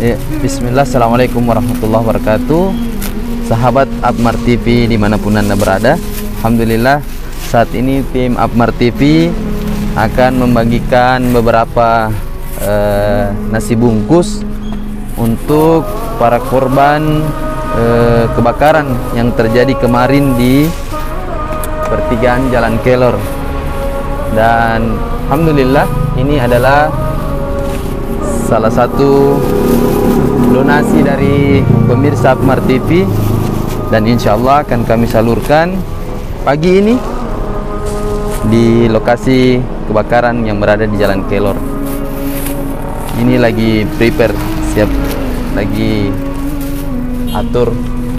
Bismillah, assalamualaikum warahmatullahi wabarakatuh. Sahabat Apmar TV dimanapun Anda berada, alhamdulillah saat ini tim Apmar TV akan membagikan beberapa nasi bungkus untuk para korban kebakaran yang terjadi kemarin di pertigaan Jalan Kelor. Dan alhamdulillah ini adalah salah satu donasi dari pemirsa Apmar TV, dan insya Allah akan kami salurkan pagi ini di lokasi kebakaran yang berada di Jalan Kelor. Ini lagi prepare, siap, lagi atur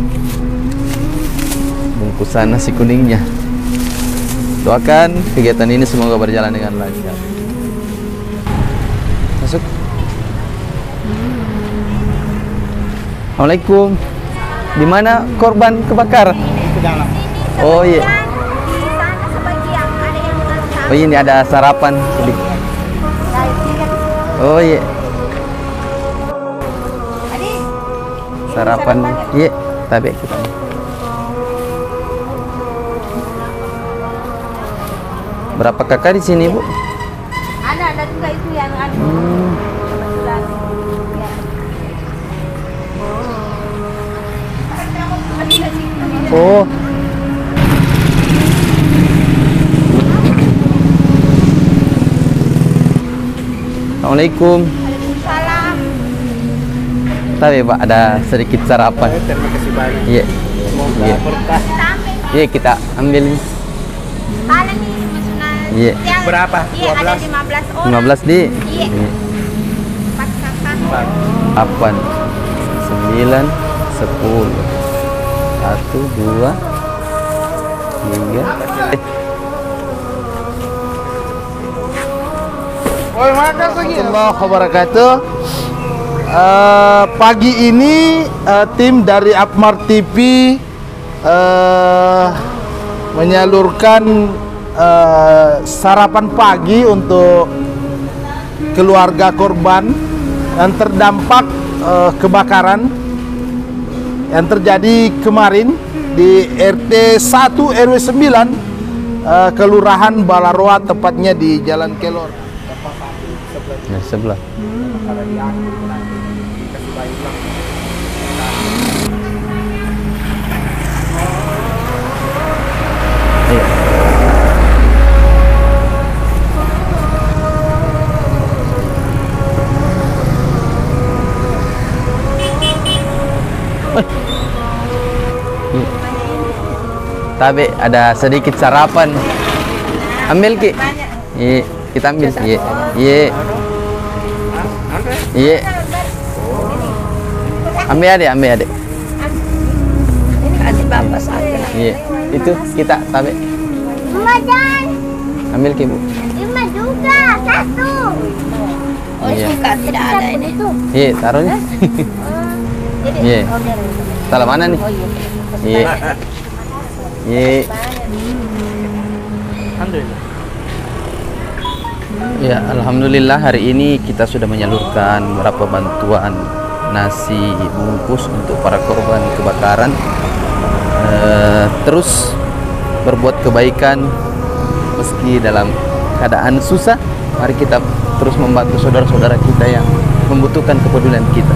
bungkusan nasi kuningnya. Doakan kegiatan ini semoga berjalan dengan lancar. Masuk. Assalamualaikum. Di mana korban kebakaran? Di dalam. Oh iya. Di sana sebagian ada yang masak. Oh ini ada sarapan sedikit. Oh iya. Adik, Sarapan. Iya, tapi kita. Berapa kakak di sini, Bu? ada juga itu yang ada. Kebetulan. Ya. Oh. Assalamualaikum. Waalaikumsalam. Tapi Pak ada sedikit sarapan. Terima kasih banyak. Iya. Semoga Iya. berkah. Kita ambil. Iya, kita ambil ini. Ada nih pesanan. Iya. Yang- Berapa? Iya, ada 12? 15 orang. 15 di. Iya. Iya. Empat kakak. 8 9 10 1 2 3 Warahmatullahi wabarakatuh. Pagi ini tim dari Apmar TV menyalurkan sarapan pagi untuk keluarga korban yang terdampak kebakaran yang terjadi kemarin di RT 1 RW 9 Kelurahan Balaroa, tepatnya di Jalan Kelor. Nah, sebelah. Iya. Tapi ada sedikit sarapan. Ambil Ki. Iya, kita ambil. Iya. Iya. Iya. Ambil adik, ambil adik. Ini adik bapak saya. Iya. Itu kita tapi Mama dan ambil Ki, Bu. Ima juga satu. Oh, Iya. suka tidak ada ini. Iya, taruhnya. Jadi, Iya. oh, biar. Salah mana nih? Oh, iya. Iya. Iya. Alhamdulillah. Ya, alhamdulillah hari ini kita sudah menyalurkan beberapa bantuan nasi bungkus untuk para korban kebakaran. Terus berbuat kebaikan meski dalam keadaan susah. Mari kita terus membantu saudara-saudara kita yang membutuhkan kepedulian kita.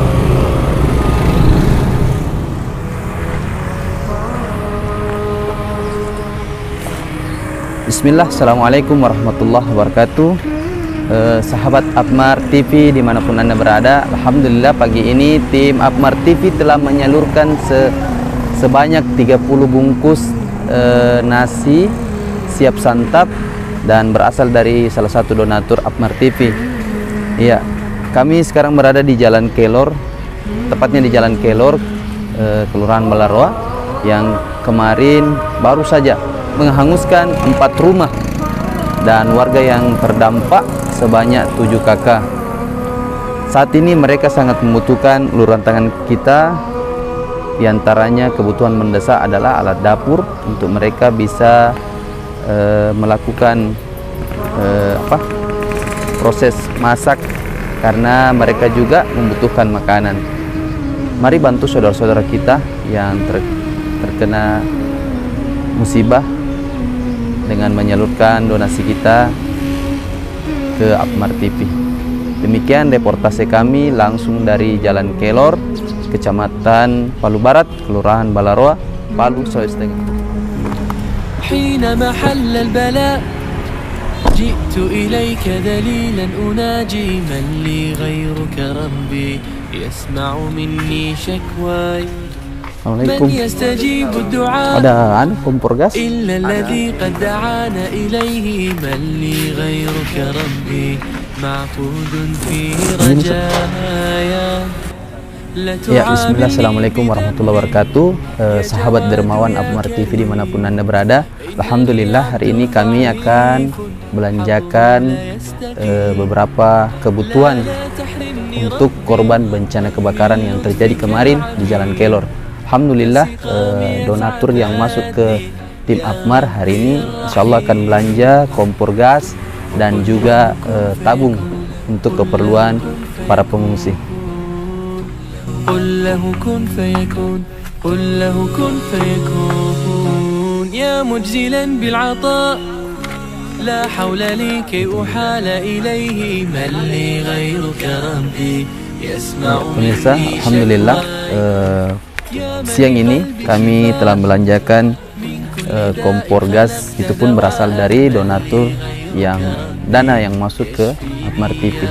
Bismillah, assalamualaikum warahmatullahi wabarakatuh. Sahabat Apmar TV dimanapun Anda berada, alhamdulillah pagi ini tim Apmar TV telah menyalurkan sebanyak 30 bungkus nasi siap santap dan berasal dari salah satu donatur Apmar TV. Iya, kami sekarang berada di Jalan Kelor, tepatnya di Jalan Kelor, Kelurahan Balaroa, yang kemarin baru saja menghanguskan 4 rumah dan warga yang terdampak sebanyak 7 kakak. Saat ini mereka sangat membutuhkan uluran tangan kita. Di antaranya kebutuhan mendesak adalah alat dapur untuk mereka bisa melakukan proses masak karena mereka juga membutuhkan makanan. Mari bantu saudara-saudara kita yang terkena musibah dengan menyalurkan donasi kita ke Apmar TV. Demikian reportase kami langsung dari Jalan Kelor, Kecamatan Palu Barat, Kelurahan Balaroa, Palu, Sulawesi Tengah. حينما حل البلاء جئت إليك دليلا أناجي من لي غيرك ربي يسمع مني شكواي من Assalamualaikum. يستجيب الدعاء Ada kompor gas? إلا الذي قد دعانا إليه من لي غيرك ربي معقود في رجايا Ya, bismillah, assalamualaikum warahmatullahi wabarakatuh. Sahabat dermawan Apmar TV dimanapun Anda berada, alhamdulillah hari ini kami akan belanjakan beberapa kebutuhan untuk korban bencana kebakaran yang terjadi kemarin di Jalan Kelor. Alhamdulillah donatur yang masuk ke tim Apmar hari ini insyaallah akan belanja kompor gas dan juga tabung untuk keperluan para pengungsi. قل له كن فيكون قل له كن فيكون يا مجزلا بالعطاء لا حول لي كي أحال إليه من لي غيرك ربي يسمع Pemirsa, alhamdulillah siang ini kami telah belanjakan kompor gas, itu pun berasal dari donatur yang dana yang masuk ke Apmar TV.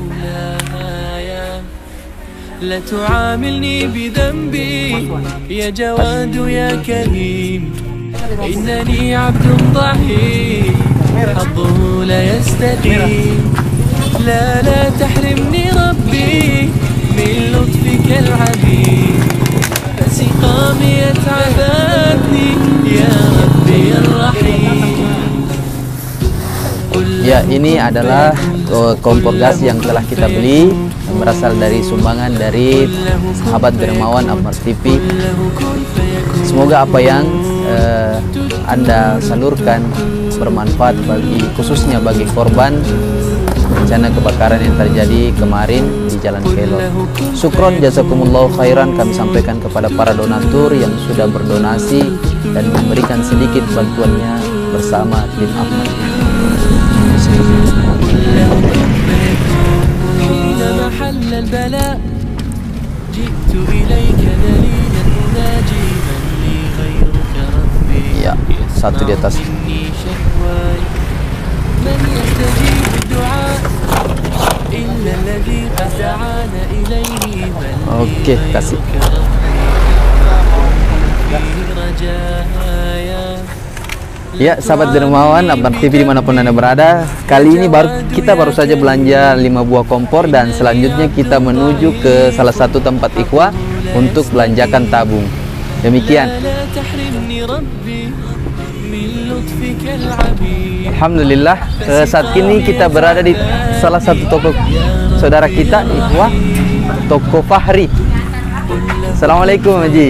لا تعاملني بذنبي يا جواد يا كريم إنني عبد ضعيف حظه لا يستقيم لا تحرمني ربي من لطفك العظيم فسقامي يتعبني يا ربي الرحيم. Ya, ini adalah kompor gas yang telah kita beli, yang berasal dari sumbangan dari sahabat dermawan Apmar TV. Semoga apa yang Anda salurkan bermanfaat khususnya bagi korban bencana kebakaran yang terjadi kemarin di Jalan Kelor. Syukron jazakumullahu khairan kami sampaikan kepada para donatur yang sudah berdonasi dan memberikan sedikit bantuannya bersama tim Apmar. حينما حل البلاء جئت إليك دليلا أناجي من لي غيرك ربي Ya, satu di atas. مني شكواي من يستجيب الدعاء إلا الذي قد دعانا إليه من Oke, kasih. Ya, sahabat dermawan Apmar TV dimanapun Anda berada, kali ini kita baru saja belanja 5 buah kompor dan selanjutnya kita menuju ke salah satu tempat ikhwah untuk belanjakan tabung. Demikian. Alhamdulillah, saat ini kita berada di salah satu toko saudara kita ikhwah, toko Fahri. Assalamualaikum Haji.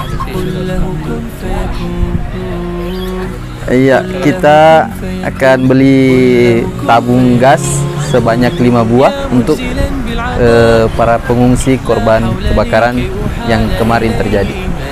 Iya, kita akan beli tabung gas sebanyak 5 buah untuk para pengungsi korban kebakaran yang kemarin terjadi.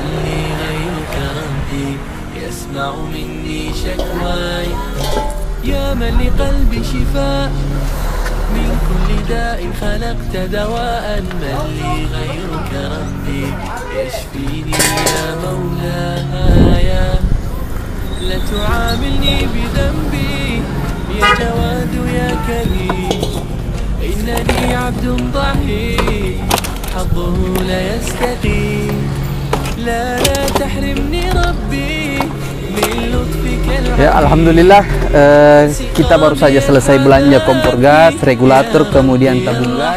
لا تعاملني بذنبي يا جواد يا كريم إنني عبد ضعيف حظه لا يستقيم لا تحرمني ربي من لطفك العظيم. Ya, alhamdulillah kita baru saja selesai belanja kompor gas, regulator, kemudian tabung gas.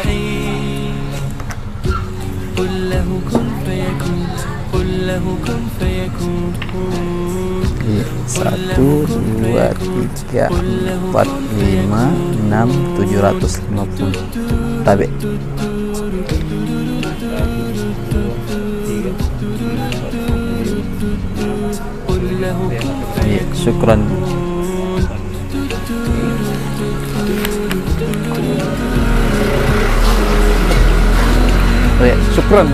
قل له كن فيكون قل له كن فيكون 1, 2, 3, 4, 5, 6, 750 tabe. Syukran. Syukran.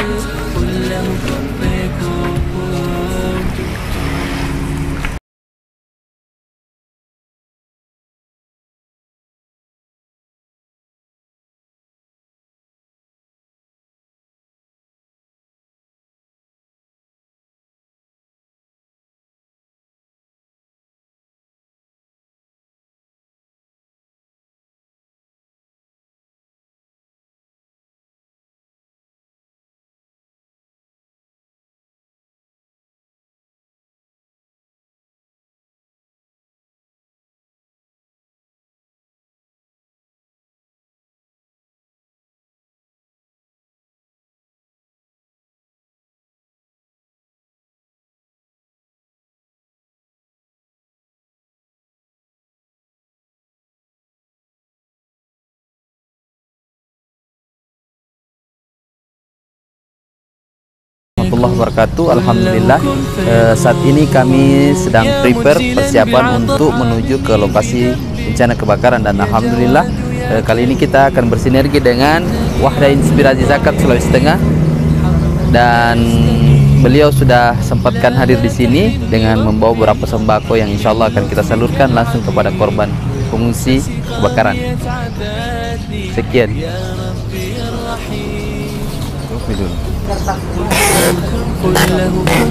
Warahmatullahi wabarakatuh. Alhamdulillah, saat ini kami sedang prepare persiapan untuk menuju ke lokasi bencana kebakaran, dan alhamdulillah kali ini kita akan bersinergi dengan Wahda Inspirasi Zakat Sulawesi Tengah, dan beliau sudah sempatkan hadir di sini dengan membawa beberapa sembako yang insya Allah akan kita salurkan langsung kepada korban pengungsi kebakaran. Sekian. قل له كن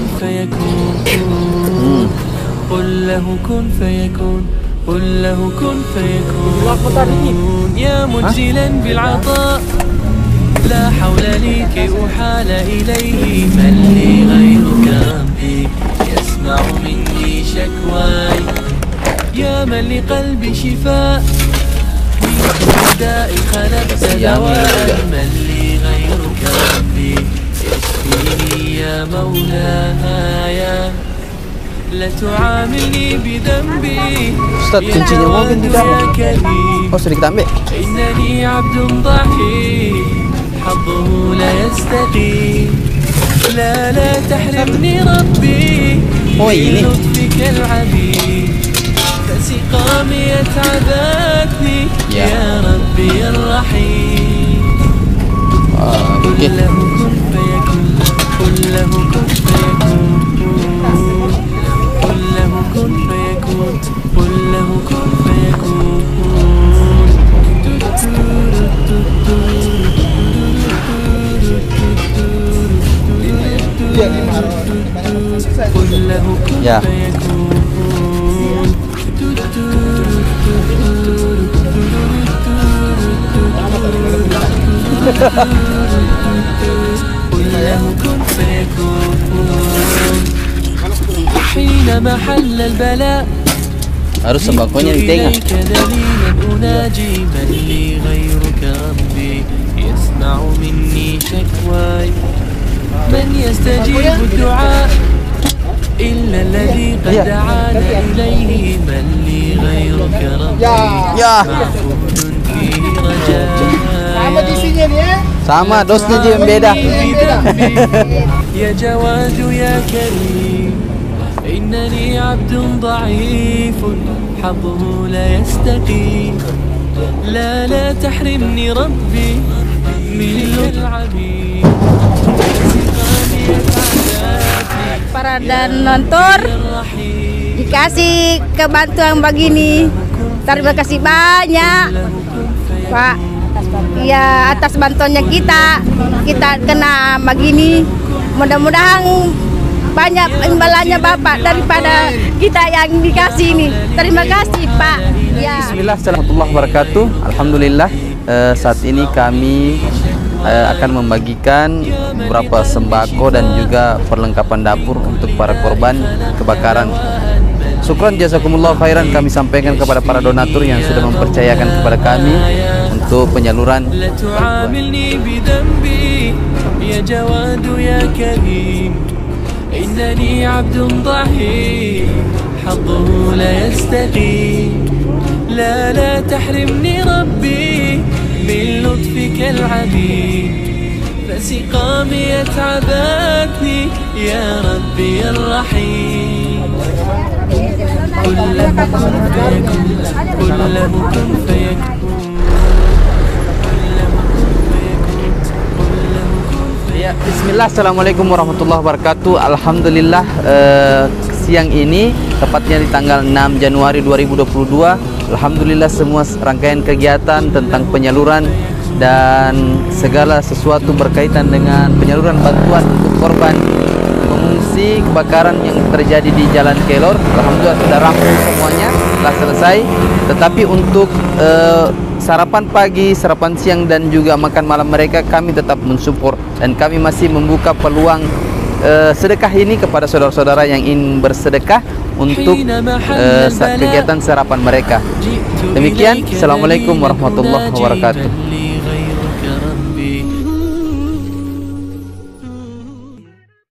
فيكون قل له كن فيكون قل له كن فيكون يا مجزلا بالعطاء لا حول لي كي أحال إليه من لي غيرك ربي يسمع مني شكواي يا من لقلبي شفاء من كل داء خلقت دواء من لي غيرك ربي يشفيني يا مولاي لا تعاملني بذنبي Ustaz, kuncinya mobil di dalam. Oh, sudah kita ambil. إنني عبد ضعيف حظه لا يستقيم لا تحرمني ربي من لطفك العبيد فسقامي يتعبتني يا ربي الرحيم قل له كن فيكون قل له كن فيكون قل له كن فيكون قل له كن فيكون قل له كن Ya. قل له كن فيكون حينما حل البلاء Harus sembakonya di tengah. إليك دليلا أناجي من لي غيرك ربي يسمع مني شكواي من يستجيب الدعاء إلا الذي قد دعانا إليه من لي غيرك ربي Ya. معبود فيه رجاء Sama, dosnya dia yang beda. يا جواد يا كريم إنني عبد ضعيف حظه لا يستقيم لا تحرمني ربي من العبيد Para donatur dikasih kebantuan begini. Terima kasih banyak, Pak. Ya, atas bantuannya kita kena begini. Mudah-mudahan banyak imbalannya Bapak daripada kita yang dikasih ini. Terima kasih, Pak. Ya. Bismillah, assalamualaikum warahmatullahi wabarakatuh. Alhamdulillah, saat ini kami akan membagikan beberapa sembako dan juga perlengkapan dapur untuk para korban kebakaran. Syukran jazakumullah khairan kami sampaikan kepada para donatur yang sudah mempercayakan kepada kami untuk penyaluran. يا جواد يا كريم إنني عبد ضعيف حظه لا يستقيم لا تحرمني ربي من لطفك العبيد فسقامي يتعبتني يا ربي الرحيم قل له كن فيكون قل له كن فيكون قل له كن فيكون قل له كن Ya, bismillah, assalamualaikum warahmatullahi wabarakatuh. Alhamdulillah, siang ini tepatnya di tanggal 6 Januari 2022, alhamdulillah semua rangkaian kegiatan tentang penyaluran dan segala sesuatu berkaitan dengan penyaluran bantuan untuk korban pengungsi kebakaran yang terjadi di Jalan Kelor, alhamdulillah sudah rampung semuanya, telah selesai. Tetapi untuk sarapan pagi, sarapan siang dan juga makan malam mereka kami tetap mensupport, dan kami masih membuka peluang sedekah ini kepada saudara-saudara yang ingin bersedekah untuk kegiatan sarapan mereka. Demikian, assalamualaikum warahmatullahi wabarakatuh.